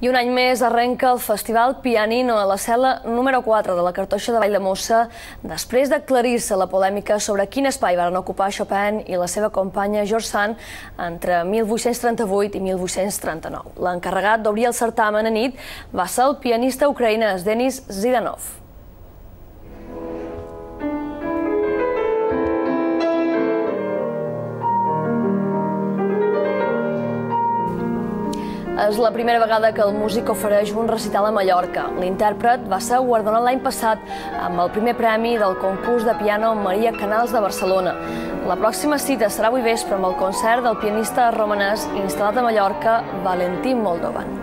I un any més arrenca el Festival Pianino a la cel·la número 4 de la Cartoixa de Valldemossa després d'aclarir-se la polèmica sobre quin espai van ocupar Chopin i la seva companya George Sand entre 1838 i 1839. L'encarregat d'obrir el certamen a nit va ser el pianista ucraïnès Denis Zidanov. És la primera vegada que el músic ofereix un recital a Mallorca. L'intèrpret va ser guardonat l'any passat amb el primer premi del concurs de piano Maria Canals de Barcelona. La pròxima cita serà avui vespre amb el concert del pianista romanès instal·lat a Mallorca, Valentin Moldovan.